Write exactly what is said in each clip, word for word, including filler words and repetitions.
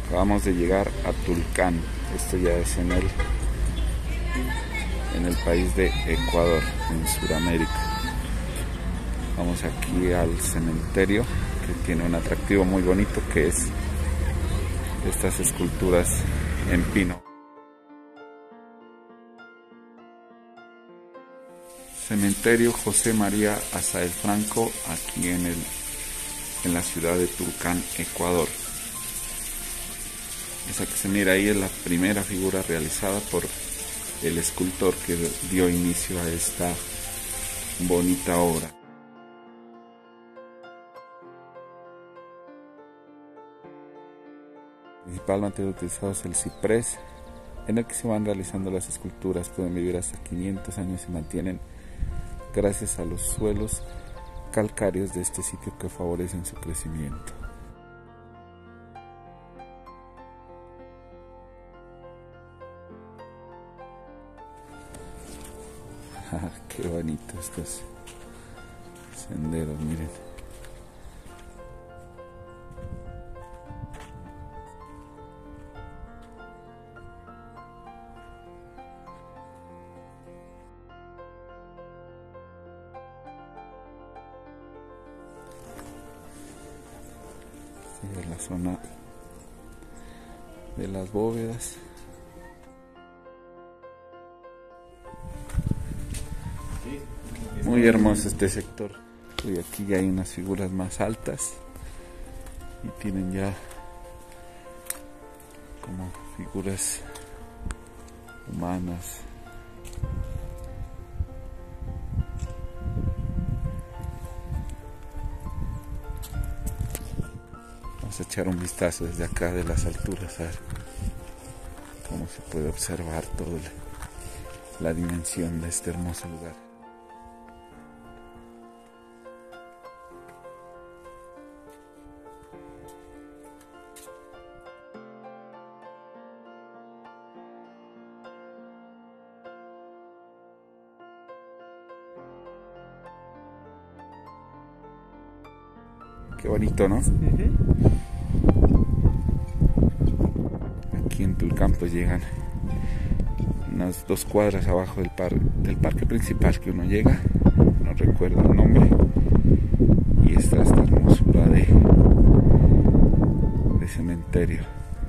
Acabamos de llegar a Tulcán. Esto ya es en el, en el país de Ecuador, en Sudamérica. Vamos aquí al cementerio, que tiene un atractivo muy bonito, que es estas esculturas en pino. Cementerio José María Azael Franco, aquí en, el, en la ciudad de Tulcán, Ecuador. Esa que se mira ahí es la primera figura realizada por el escultor que dio inicio a esta bonita obra. Principal material utilizado es el ciprés, en el que se van realizando las esculturas. Pueden vivir hasta quinientos años y se mantienen gracias a los suelos calcáreos de este sitio que favorecen su crecimiento. Qué bonito estos senderos, miren. Sí, es la zona de las bóvedas. Muy hermoso este sector. Y aquí ya hay unas figuras más altas y tienen ya como figuras humanas. Vamos a echar un vistazo desde acá de las alturas a ver cómo se puede observar toda la dimensión de este hermoso lugar. Qué bonito, ¿no? Uh-huh. Aquí en Tulcán pues llegan unas dos cuadras abajo del, par del parque principal que uno llega, no recuerdo el nombre, y está esta hermosura de, de cementerio.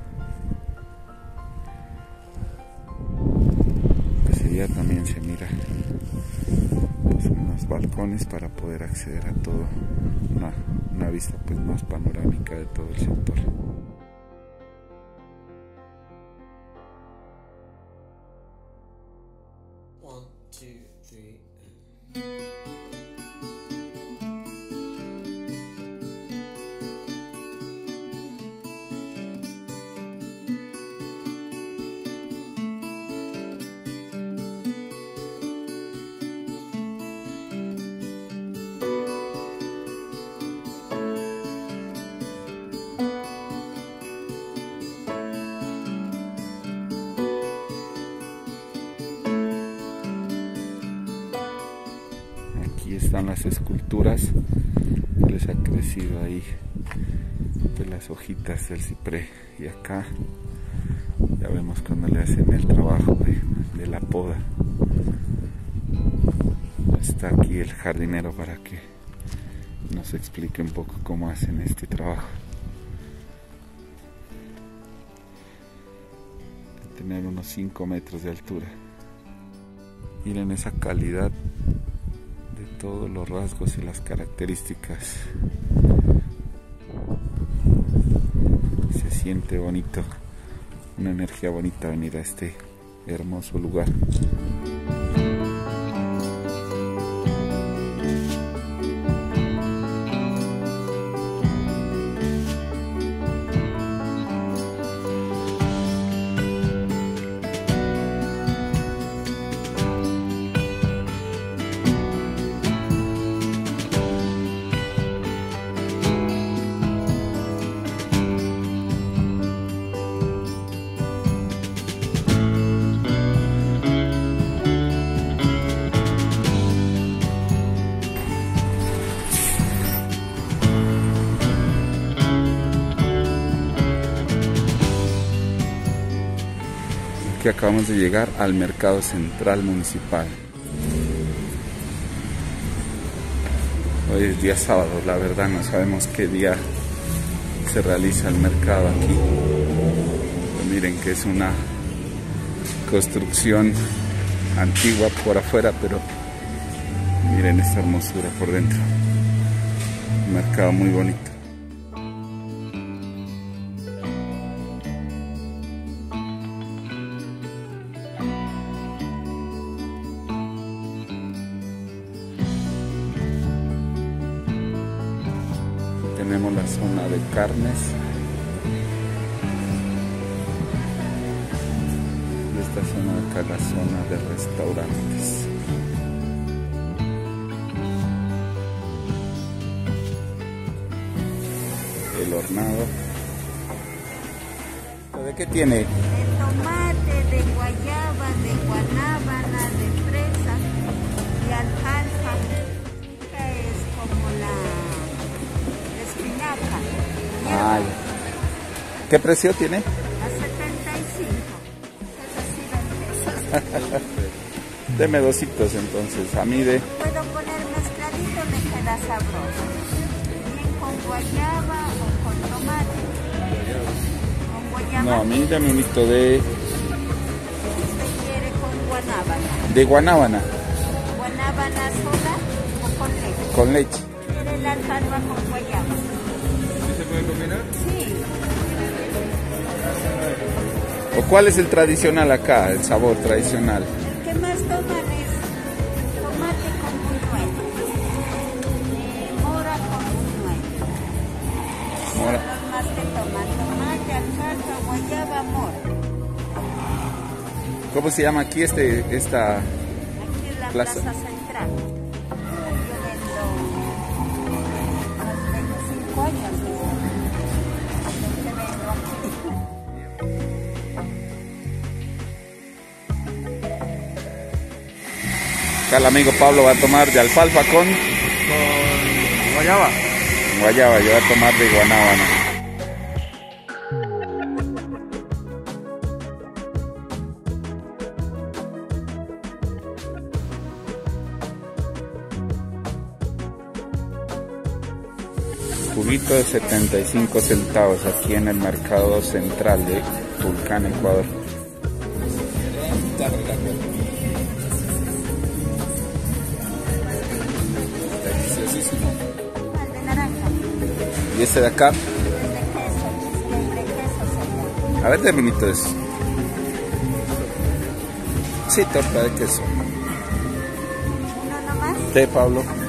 Pues allá también se mira pues, unos balcones para poder acceder a todo, una, una vista pues más panorámica de todo el sector. One, two, three. Aquí están las esculturas que les ha crecido ahí de las hojitas del ciprés, y acá ya vemos cuando le hacen el trabajo de, de la poda. Está aquí el jardinero para que nos explique un poco cómo hacen este trabajo. De tener unos cinco metros de altura. Miren esa calidad de todos los rasgos y las características. Se siente bonito, una energía bonita venir a este hermoso lugar. que acabamos de llegar al mercado central municipal. Hoy es día sábado, la verdad no sabemos qué día se realiza el mercado aquí. Pero miren que es una construcción antigua por afuera, pero miren esta hermosura por dentro. Un mercado muy bonito. Tenemos la zona de carnes. Y esta zona de acá, la zona de restaurantes. El hornado. ¿De qué tiene? De tomate, de guayaba, de guanábana, de fresa y alfalfa. Esta es como la espinaca. Ay. ¿Qué precio tiene? A setenta y cinco. Es así de pesos. Deme dositos entonces. A mí de... Puedo poner mezcladito, me queda sabroso. Bien con guayaba o con tomate. Con guayaba. No, a mí dame un litro de... ¿Usted quiere con guanábana? de guanábana. ¿Guanábana sola o con leche? Con leche. ¿Quiere la alfalfa con guayaba? ¿Se puede combinar? Sí. ¿O cuál es el tradicional acá? El sabor tradicional. ¿Qué más toman? Es tomate con buñuelo, eh, mora con buñuelo. Mora. Son los más que toman. Tomate, alfalfa, guayaba, mora. ¿Cómo se llama aquí este, esta? Aquí es la Plaza. plaza, central. Yo vendo hace veinticinco años. Desde que vengo aquí. Acá el amigo Pablo va a tomar de alfalfa con Con guayaba. guayaba, yo voy a tomar de guanábana. Juguito de setenta y cinco centavos aquí en el mercado central de Tulcán, Ecuador. Deliciosísimo. El de naranja. Y este de acá, El de queso. El de queso se llama. a ver, terminito de eso. Sí, torta de queso. ¿Uno nomás? Té, Pablo.